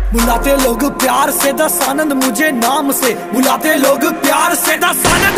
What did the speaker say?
बुलाते लोग प्यार से दस आनंद मुझे नाम से, बुलाते लोग प्यार से दस आनंद।